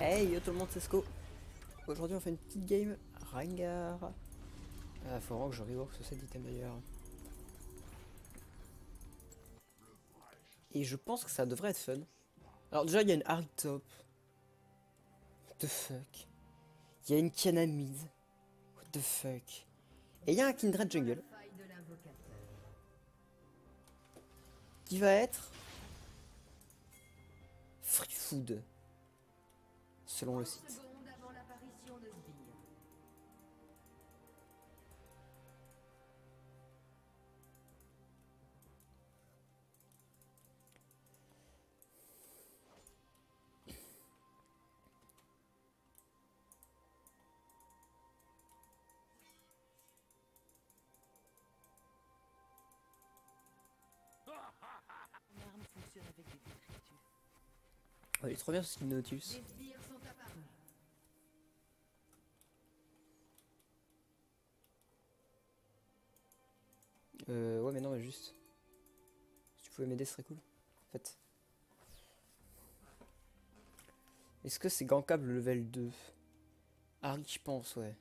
Hey yo tout le monde, c'est Sco. Aujourd'hui on fait une petite game Rengar. Faut vraiment que je rework ce set d'item d'ailleurs. Et je pense que ça devrait être fun. Alors déjà il y a une Harry top. What the fuck. Il y a une Kiana mid. What the fuck. Et il y a un Kindred jungle. Qui va être free food. Selon le site. Oh, il est trop bien ce skin Nautilus. Ouais mais non mais juste. Si tu pouvais m'aider ce serait cool. En fait. Est-ce que c'est gankable le level 2? Harry je pense ouais.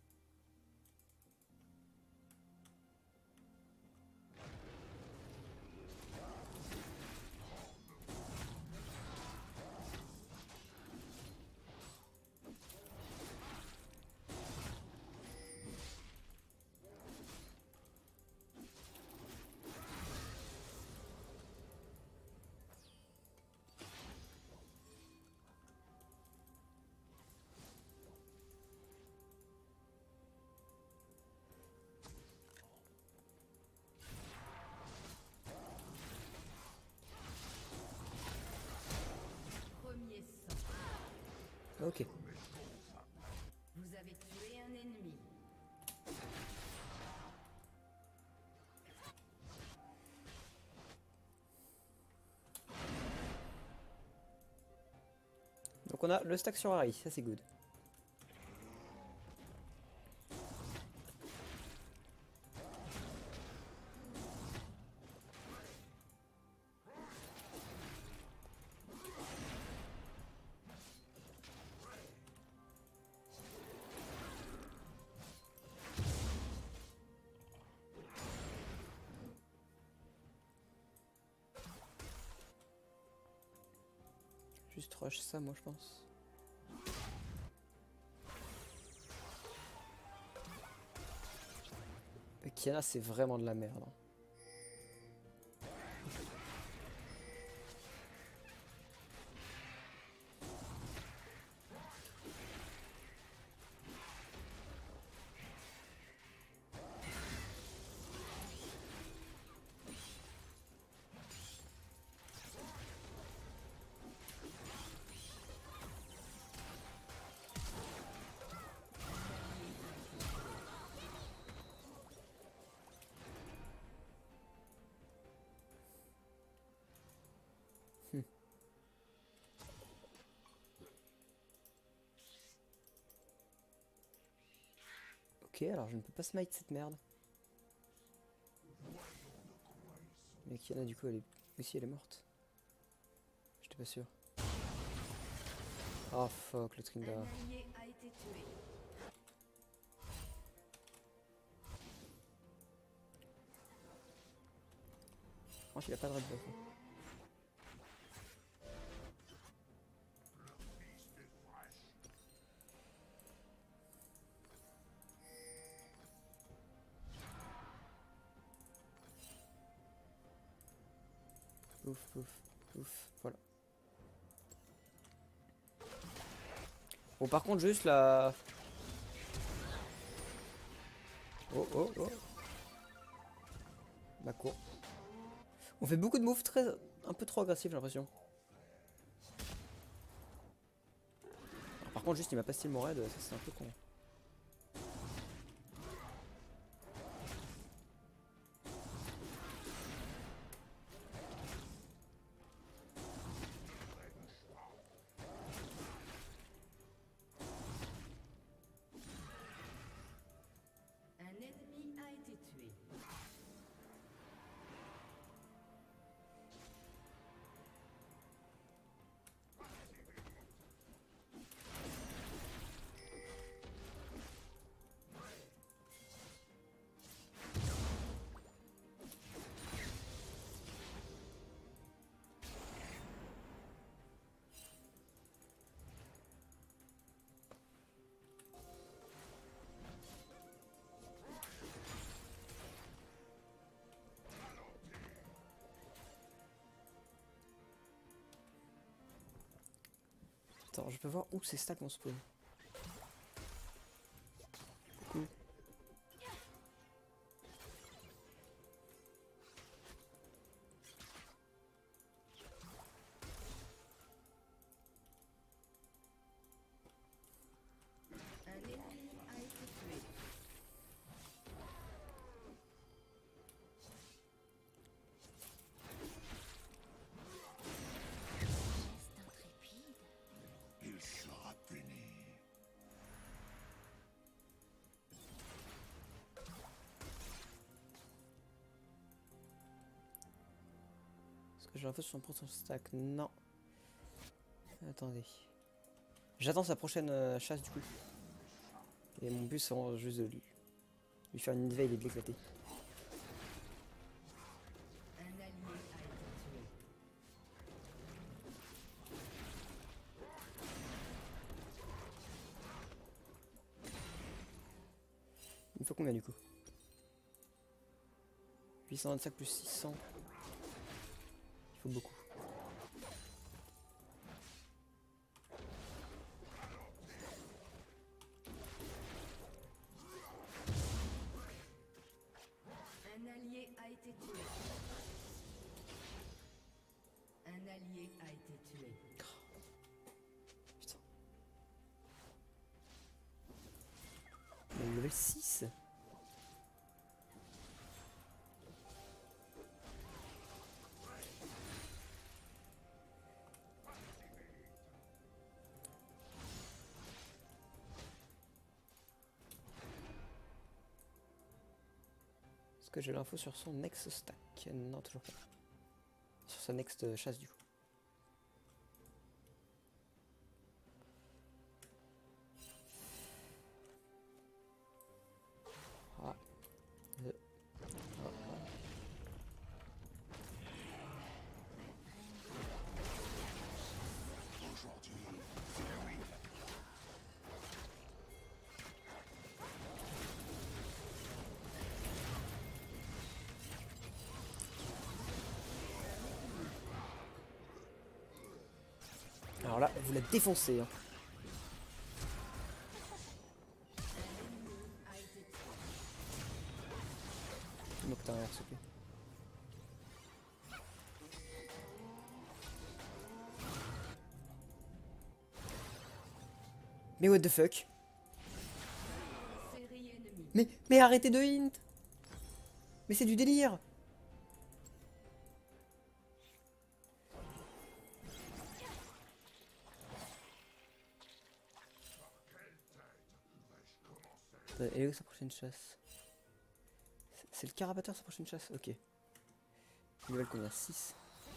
Ok. Vous avez tué un ennemi. Donc on a le stack sur Harry, ça c'est good. Juste rush ça moi je pense. Kiana c'est vraiment de la merde. Ok, alors je ne peux pas smite cette merde. Mais Kiana du coup elle est... aussi elle est morte. J'étais pas sûr. Oh fuck le Trinda. Un allié a été tué. Franchement il a pas de red buff. Pouf pouf pouf, voilà. Bon par contre juste la... Oh oh oh. Ma cour. On fait beaucoup de moves très... un peu trop agressifs j'ai l'impression. Par contre juste il m'a pas style mon raid, ça c'est un peu con. Un ennemi a été tué. Attends, je peux voir où c'est stack mon spawn. Coucou. Un ennemi a été tué. Geste intrépide. Il sera puni. Est-ce que j'ai l'info sur son prochain stack? Non. Attendez. J'attends sa prochaine chasse du coup. Et mon but c'est vraiment juste de lui faire une veille et de l'éclater. Un allié a été tué. Il me faut combien du coup? 825 plus 600. Il faut beaucoup. Un allié a été tué. Un allié a été tué. Putain. Level 6. Est-ce que j'ai l'info sur son next stack? Non, toujours pas. Sur sa next chasse du coup. Ah. Alors là, vous la défoncez. Hein. A été tué. Dis-moi que t'as rien, s'il te plaît. Mais what the fuck? Série ennemie. Mais arrêtez de hint! Mais c'est du délire! Et où sa prochaine chasse? C'est le carapateur sa prochaine chasse? Ok. Il level combien? 6.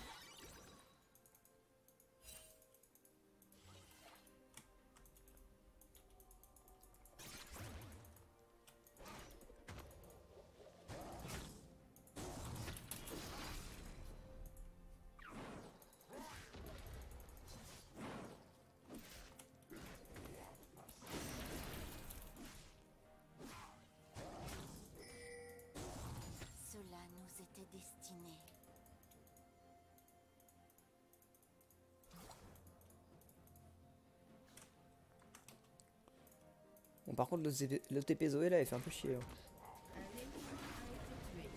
Cela nous était destiné. Bon, par contre, le TP Zoé là, il fait un peu chier. Hein. Un ennemi a été tué.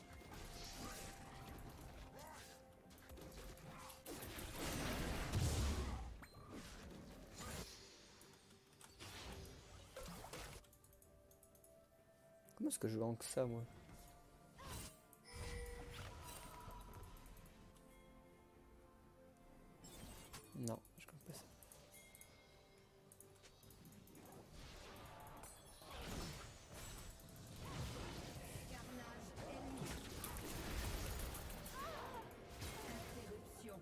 Comment est-ce que je rank ça, moi? Non, je compte pas ça. Carnage ennemi. Interruption.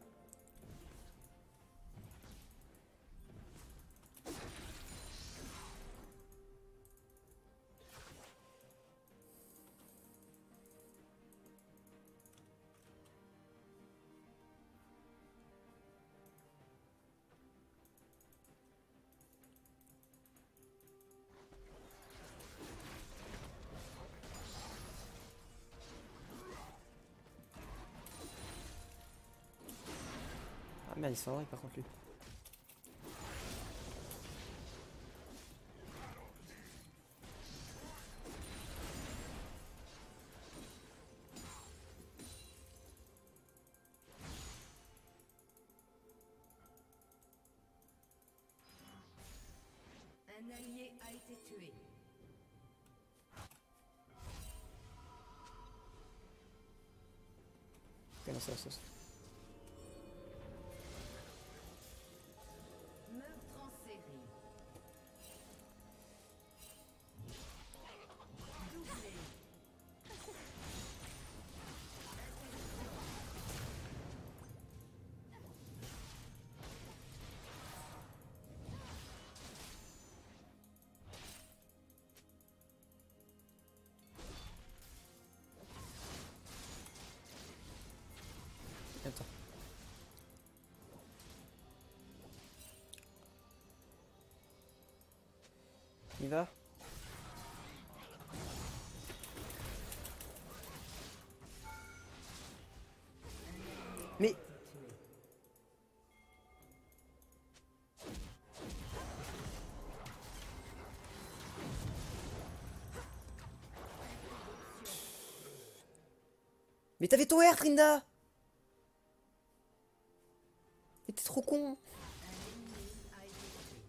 Ah merde, il s'en va par contre lui. Un allié a été tué. Ok, non, ça. Meurtre en série. Doublé. Attends. Il va. Mais mais t'avais ton R, Trinda. Mais t'es trop con. A été tué.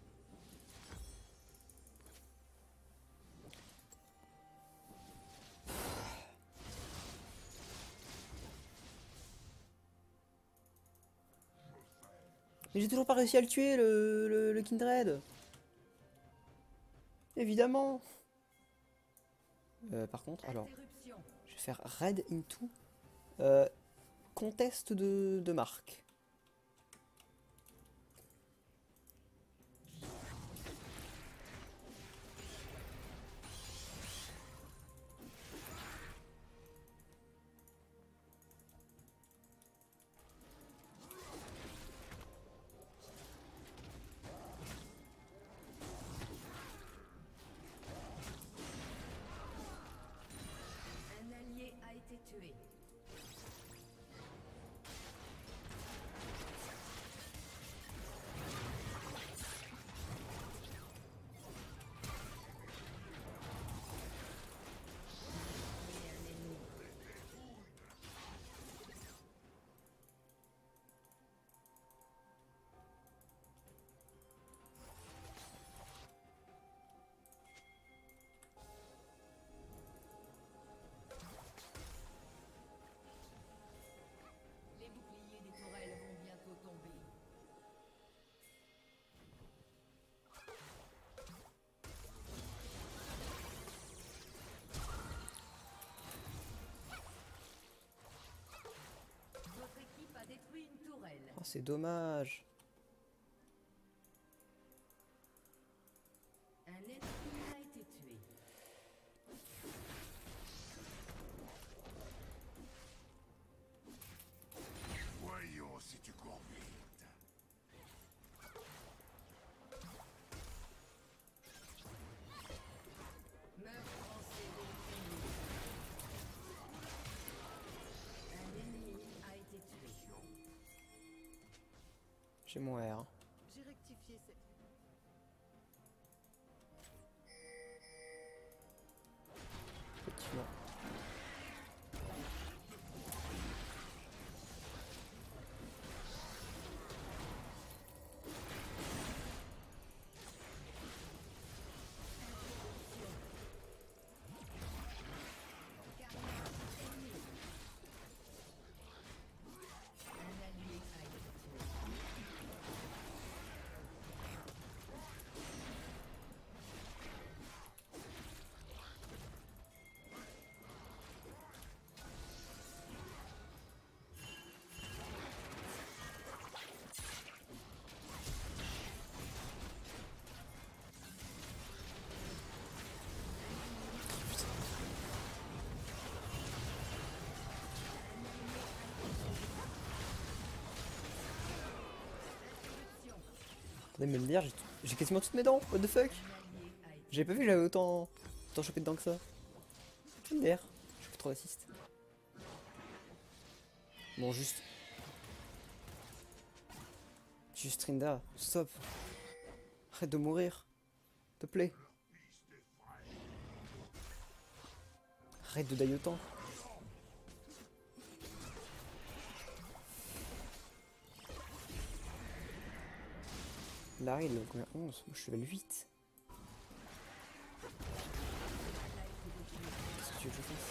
Mais j'ai toujours pas réussi à le tuer, le Kindred. Évidemment. Par contre, alors, Interruption. je vais faire raid into contest de marque. Un allié a été tué. Et un ennemi. Les boucliers des tourelles vont bientôt tomber. Votre équipe a détruit une tourelle. Oh, c'est dommage. Un ennemi a été tué. Voyons si tu cours vite. Meurtre en série. Un ennemi a été tué. J'ai mon R. J'ai rectifié cette. Effectivement. Un allié a été tué. Attendez, mais me dire, j'ai quasiment toutes mes dents. What the fuck? J'avais pas vu que j'avais autant chopé de dents que ça. MDR, je fais trop assist. Bon, juste. Juste Trinda, stop. Arrête de mourir. S'il te plaît. Arrête de die autant. Larry, il est combien? 11. Moi, je suis level 8. tu veux que je fasse?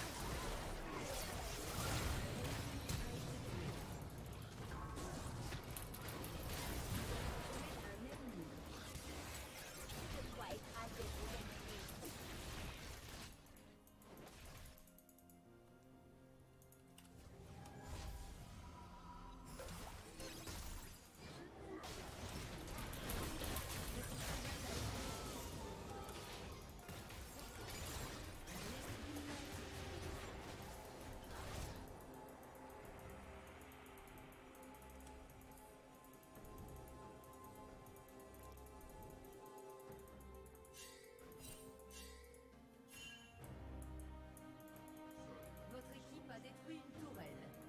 Votre équipe a détruit une tourelle.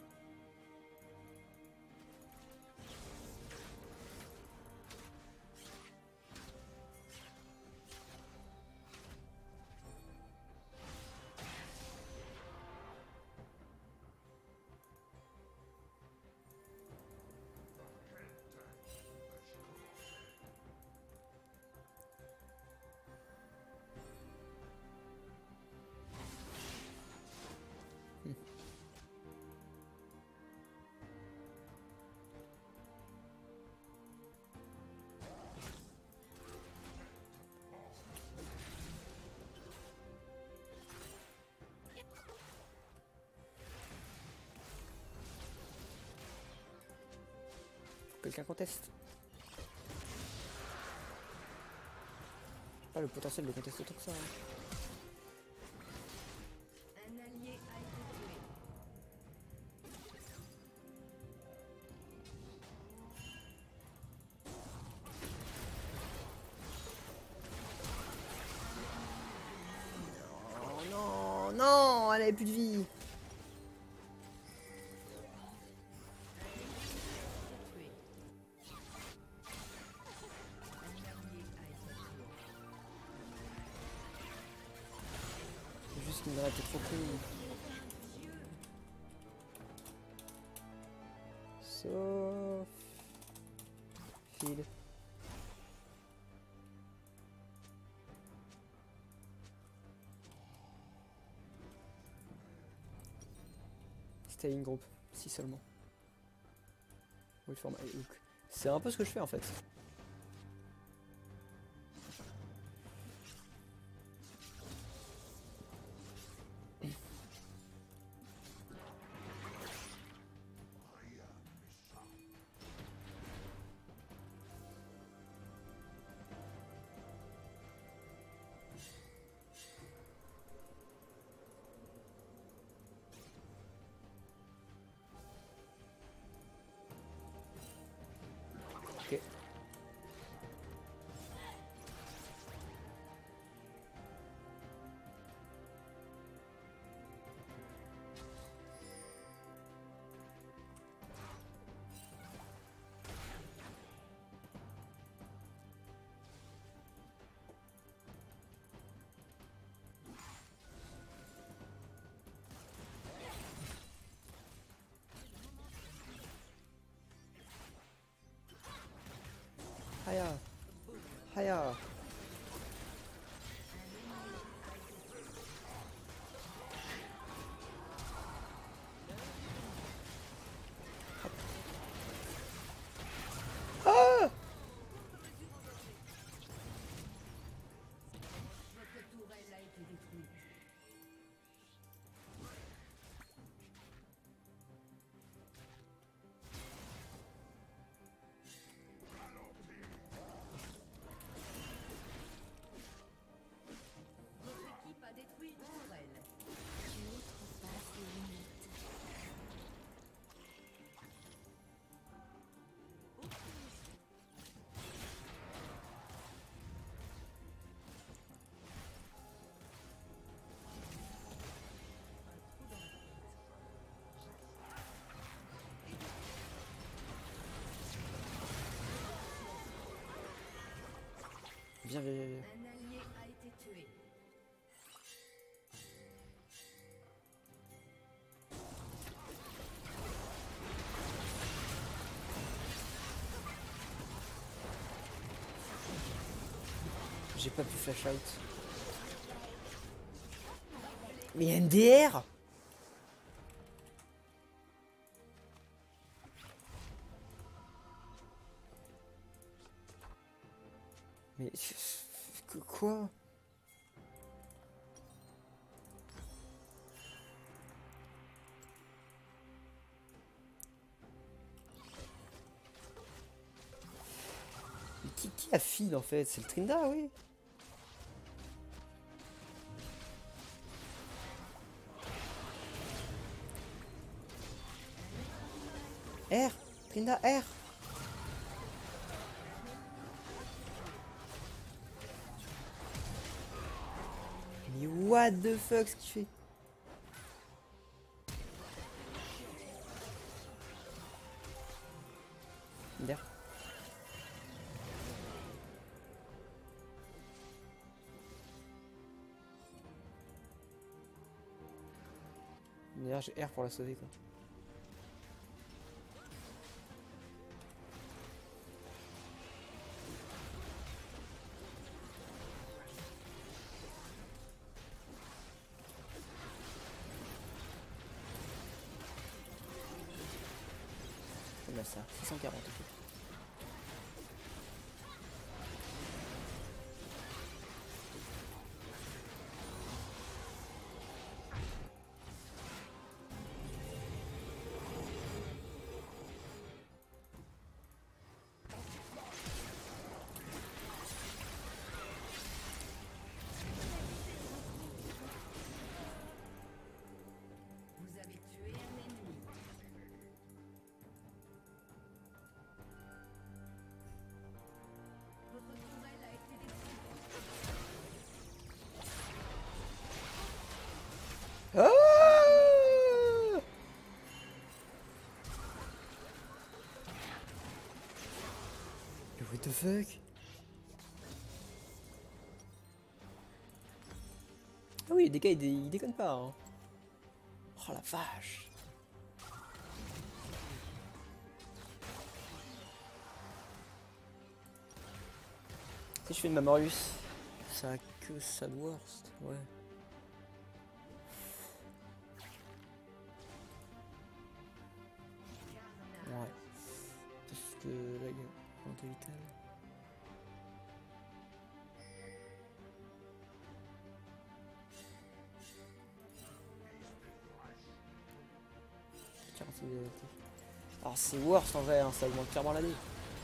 Quelqu'un conteste? Pas le potentiel de contester autant que ça. Hein. Un allié a été tué. Oh non, non, elle avait plus de vie. Tué. Un allié a été tué. C'est juste qu'il me était trop cool. Sauf... File. Stay in group, si seulement. Oui, format et hook. C'est un peu ce que je fais en fait. Ok. Haya. Haya. Ah! Votre tourelle a été détruite. Votre équipe a détruit une tourelle. Tu outrepasses les limites. Viens, viens, viens, viens. Un allié a été tué. J'ai pas pu flash out. Mais il y a une DR. Mais... Quoi? Mais qui a feed en fait? C'est le Trinda, oui. R! Trinda, R! Mais what the fuck ce qu'il fait? D'ailleurs. D'ailleurs j'ai R pour la sauver quoi. Là ça, 640 ok. Vous avez tué un ennemi. Votre tourelle a été détruite. Ah! Mais what the fuck? Ah oui, les dégâts ils déconnent pas hein. Oh la vache. Si je fais une Mamorius, ça a que ça de worst, ouais. Ouais. Parce que là, il y a un vital. Alors c'est worst en vrai, hein, ça augmente clairement la vie.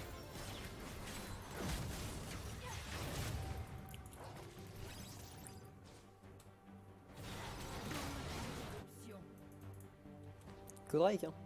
Que Drake hein.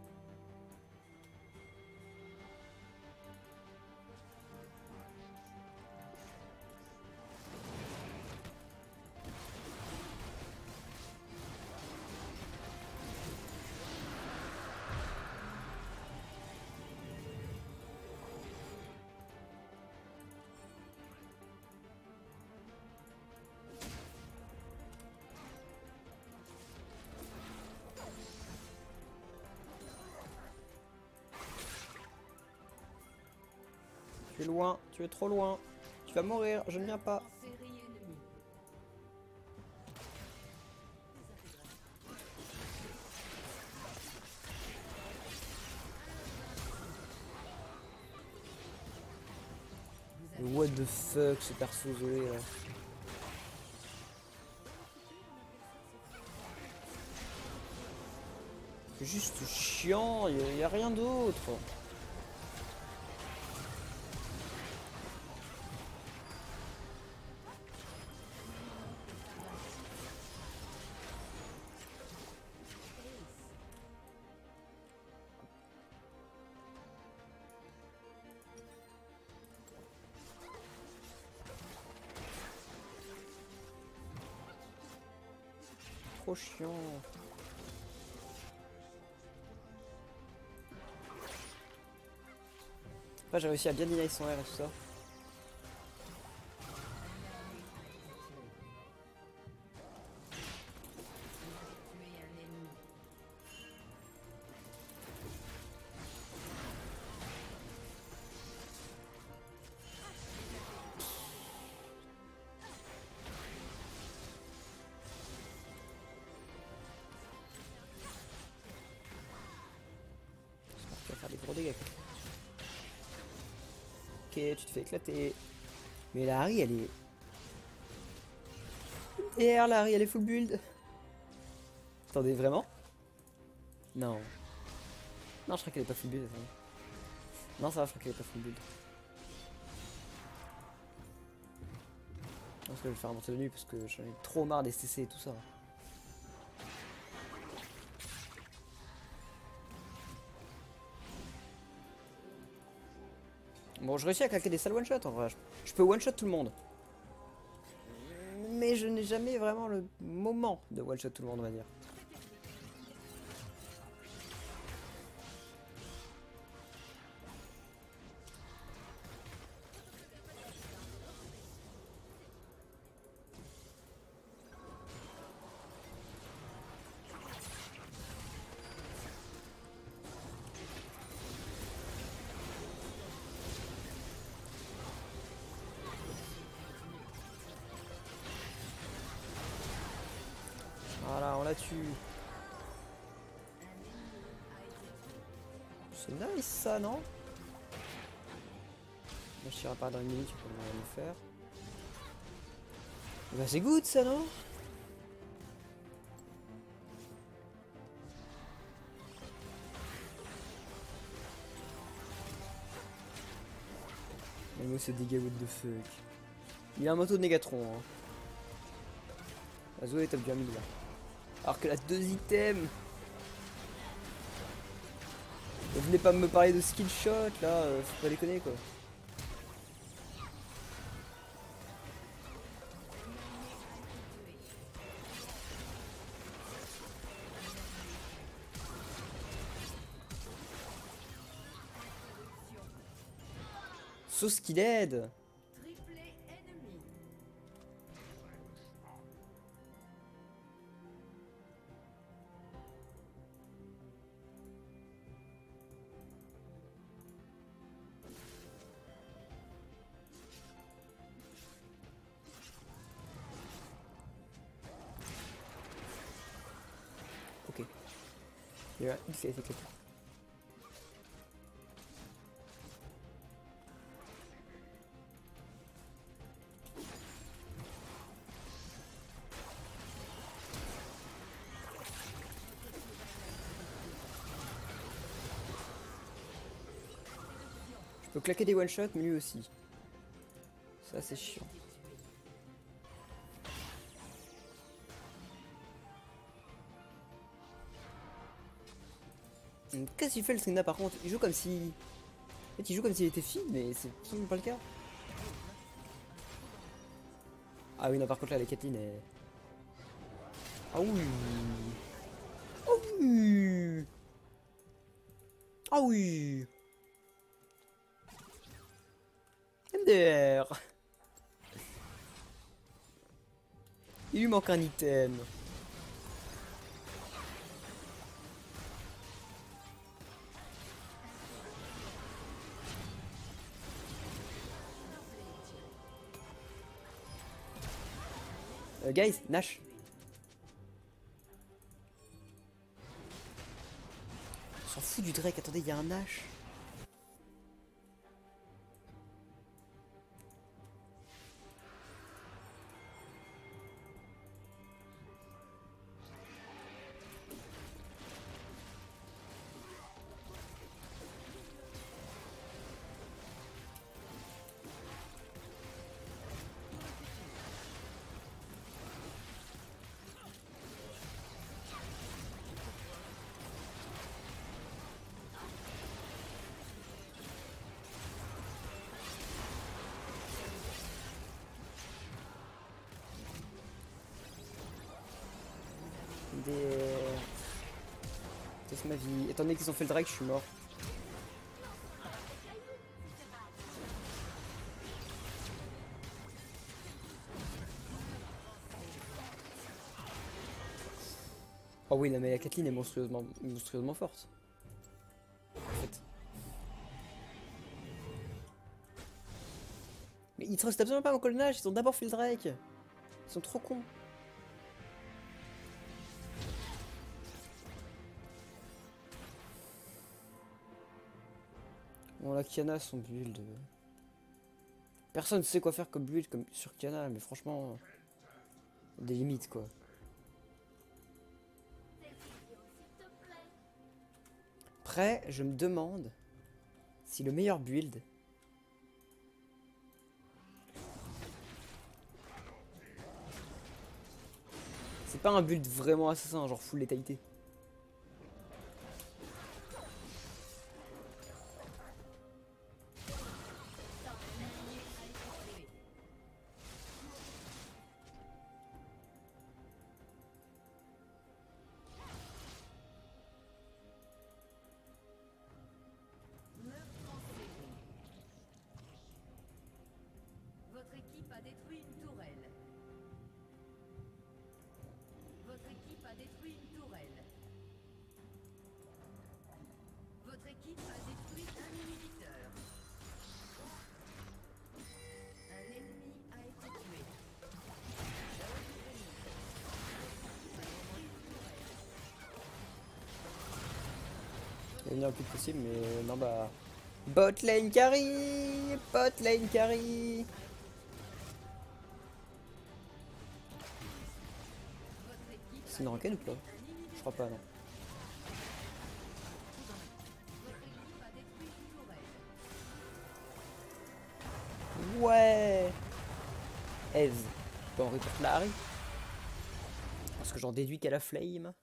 Tu es loin, tu es trop loin. Tu vas mourir, je ne viens pas. En série ennemie. Mais what the fuck ce perso Zoé là. C'est juste chiant, y a rien d'autre. Trop chiant. Après j'ai réussi à bien deny son R et tout ça. Tué un ennemi. des gros dégâts. Ok, tu te fais éclater. Mais la Harry, elle est... MDR, la Harry, elle est full build. Attendez, vraiment? Non. Non, je crois qu'elle est pas full build. Attendez. Non, ça va, je crois qu'elle est pas full build. Je pense que je vais faire un monter de nuit parce que j'en ai trop marre des CC et tout ça. Bon, je réussis à claquer des sales one-shot en vrai. Je peux one-shot tout le monde. Mais je n'ai jamais vraiment le moment de one-shot tout le monde, on va dire. Voilà, on la tue. C'est nice ça, non? Moi je tirerai pas dans une minute, tu peux rien me faire. Bah c'est good ça, non? Mais moi c'est dégâts what the fuck. Il a un manteau de Négatron. Hein. La Zoé tape bien 1000 là. Alors que la 2 items. Et venez pas me parler de skill shot là, faut pas déconner quoi. Sauce qu'il aide. Triplé ennemi. Ok. Il y a un X qui a été claqué. Je peux claquer des one shot mais lui aussi. Ça c'est chiant. Qu'est-ce qu'il fait le Trina par contre? Il joue comme si... En fait il joue comme s'il était fille mais c'est absolument pas le cas. Ah oui non par contre là les Kathleen est... Ah oui. Ah oui. Ah oui. MDR. Il lui manque un item. Guys, Nash. On s'en fout du Drake, attendez, il y a un Nash. C'est ma vie. Étant donné qu'ils ont fait le Drake, je suis mort. Oh oui, non, mais la Kathleen est monstrueusement forte. En fait. Mais ils trustent absolument pas mon colonnage, ils ont d'abord fait le Drake. Ils sont trop cons. Bon, la Kiana, son build. Personne ne sait quoi faire comme build comme sur Kiana, mais franchement, des limites quoi. Après, je me demande si le meilleur build. C'est pas un build vraiment assassin, genre full létalité. Votre équipe a détruit une tourelle. Votre équipe a détruit une tourelle. Votre équipe a détruit un inhibiteur. Un ennemi a été tué. Il y a le plus possible, mais non bah. Bot lane carry! Bot lane carry! C'est une ranked ou pas? Je crois pas, non. Ouais! Eve. Bon, on reporte la Harry. Parce que j'en déduis qu'elle a flame.